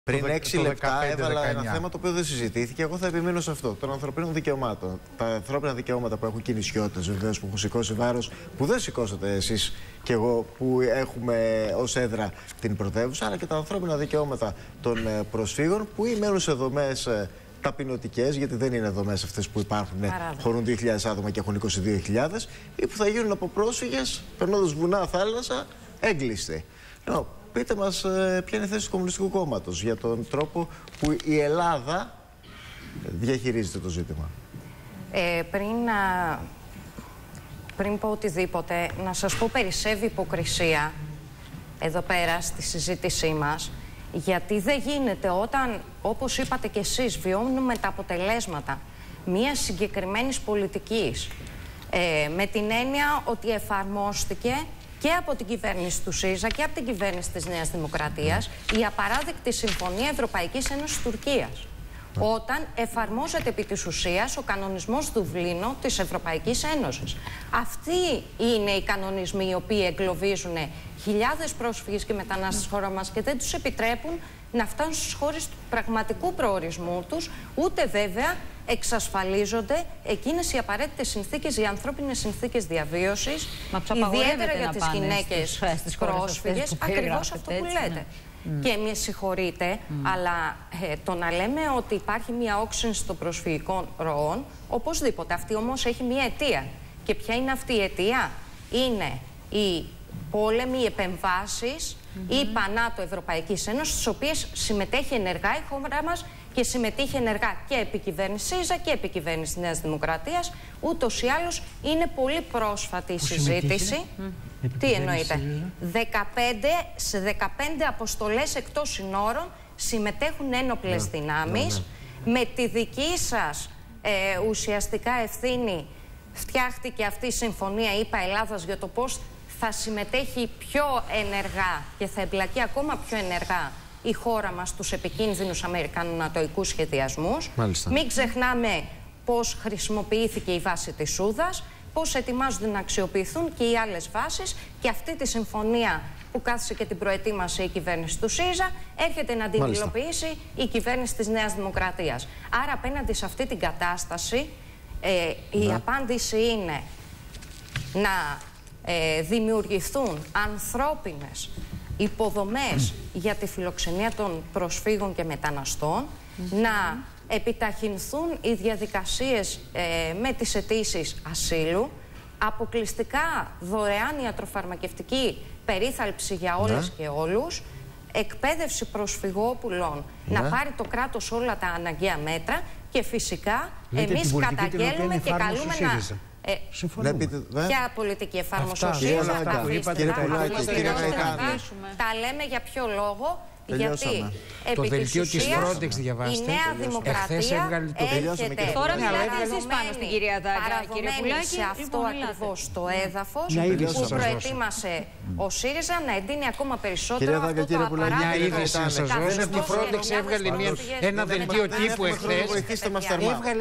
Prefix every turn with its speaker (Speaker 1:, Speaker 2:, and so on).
Speaker 1: Πριν 6 λεπτά έβαλα ένα θέμα το οποίο δεν συζητήθηκε. Εγώ θα επιμείνω σε αυτό, των ανθρωπίνων δικαιωμάτων. Τα ανθρώπινα δικαιώματα που έχουν και οι νησιώτες, βεβαίως, που έχουν σηκώσει βάρος, που δεν σηκώσατε εσείς και εγώ, που έχουμε ως έδρα την πρωτεύουσα, αλλά και τα ανθρώπινα δικαιώματα των προσφύγων που ή μένουν σε δομές ταπεινωτικές, γιατί δεν είναι δομές αυτές που υπάρχουν, χωρούν 2.000 άτομα και έχουν 22.000, ή που θα γίνουν από πρόσφυγες, περνώντας βουνά, θάλασσα, έγκλειστοι. Πείτε μας ποια είναι η θέση του Κομμουνιστικού Κόμματος για τον τρόπο που η Ελλάδα διαχειρίζεται το ζήτημα.
Speaker 2: Πριν πω οτιδήποτε, να σας πω, περισσεύει υποκρισία εδώ πέρα στη συζήτησή μας, γιατί δεν γίνεται όταν, όπως είπατε κι εσείς, βιώνουμε τα αποτελέσματα μιας συγκεκριμένης πολιτικής, με την έννοια ότι εφαρμόστηκε και από την κυβέρνηση του ΣΥΡΙΖΑ και από την κυβέρνηση της Νέας Δημοκρατίας η απαράδεκτη Συμφωνία Ευρωπαϊκής Ένωσης Τουρκίας. Όταν εφαρμόζεται επί της ουσίας ο κανονισμός Δουβλίνο της Ευρωπαϊκής Ένωσης. Αυτοί είναι οι κανονισμοί οι οποίοι εγκλωβίζουν χιλιάδες πρόσφυγες και μετανάστες στη χώρα μας και δεν τους επιτρέπουν να φτάνουν στις χώρες του πραγματικού προορισμού τους, ούτε βέβαια εξασφαλίζονται εκείνες οι απαραίτητες συνθήκες, οι ανθρώπινες συνθήκες διαβίωσης, ιδιαίτερα για τις γυναίκες πρόσφυγες, ακριβώς αυτό που λέτε. Και με συγχωρείτε, αλλά το να λέμε ότι υπάρχει μια όξυνση των προσφυγικών ροών, οπωσδήποτε αυτή όμως έχει μια αιτία. Και ποια είναι αυτή η αιτία? Είναι οι πόλεμοι, οι επεμβάσεις, η ΠΑΝΑΤΟ Ευρωπαϊκής Ένωσης, στις οποίες συμμετέχει ενεργά η χώρα μας και συμμετείχε ενεργά και επί κυβέρνηση ΣΥΡΙΖΑ και επί κυβέρνηση Νέας Δημοκρατίας. Ούτως ή άλλως είναι πολύ πρόσφατη η συζήτηση. Τι εννοείτε? Σε 15 αποστολές εκτός συνόρων συμμετέχουν ένοπλες δυνάμεις. Με τη δική σας ουσιαστικά ευθύνη φτιάχτηκε αυτή η συμφωνία ΗΠΑ-Ελλάδας για το πώς θα συμμετέχει πιο ενεργά και θα εμπλακεί ακόμα πιο ενεργά η χώρα μας στους επικίνδυνους αμερικανο-νατοικούς σχεδιασμούς. Μην ξεχνάμε πώς χρησιμοποιήθηκε η βάση της Σούδας, πώς ετοιμάζονται να αξιοποιηθούν και οι άλλες βάσεις, και αυτή τη συμφωνία που κάθισε και την προετοίμασε η κυβέρνηση του ΣΥΡΙΖΑ έρχεται να την υλοποιήσει η κυβέρνηση της Νέας Δημοκρατίας. Άρα απέναντι σε αυτή την κατάσταση η απάντηση είναι να δημιουργηθούν ανθρώπινες υποδομές για τη φιλοξενία των προσφύγων και μεταναστών, να επιταχυνθούν οι διαδικασίες με τις αιτήσεις ασύλου, αποκλειστικά δωρεάν ιατροφαρμακευτική περίθαλψη για όλες και όλους, εκπαίδευση προσφυγόπουλων, να πάρει το κράτος όλα τα αναγκαία μέτρα και φυσικά εμείς καταγγέλνουμε και καλούμε να... Ποια πολιτική εφάρμοσε ο ΣΥΡΙΖΑ? Τα λέμε για ποιο λόγο? Γιατί επί της ουσίας η Νέα Δημοκρατία έρχεται παραδομένη σε αυτό ακριβώς το έδαφος που προετοίμασε ο ΣΥΡΙΖΑ να εντείνει ακόμα περισσότερο αυτό το απαράδεκτο.
Speaker 3: Η Frontex έβγαλε ένα δελτίο τύπου εχθές.